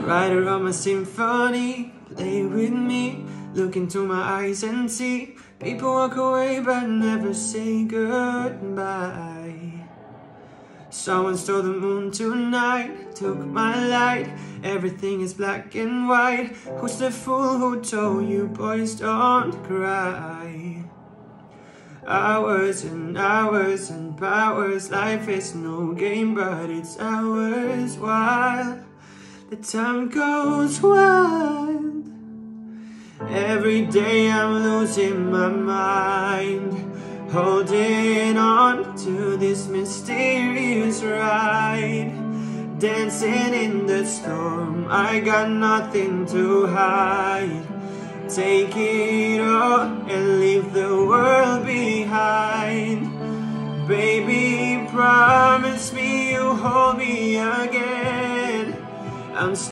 writer of my symphony, play with me, look into my eyes and see. People walk away but never say goodbye. Someone stole the moon tonight, took my light. Everything is black and white. Who's the fool who told you boys don't cry? Hours and hours and powers. Life is no game but it's ours. While the time goes wild, every day I'm losing my mind, holding on to this mysterious ride. Dancing in the storm, I got nothing to hide. Take it all and leave the world behind. Baby, promise me you'll hold me again. I'm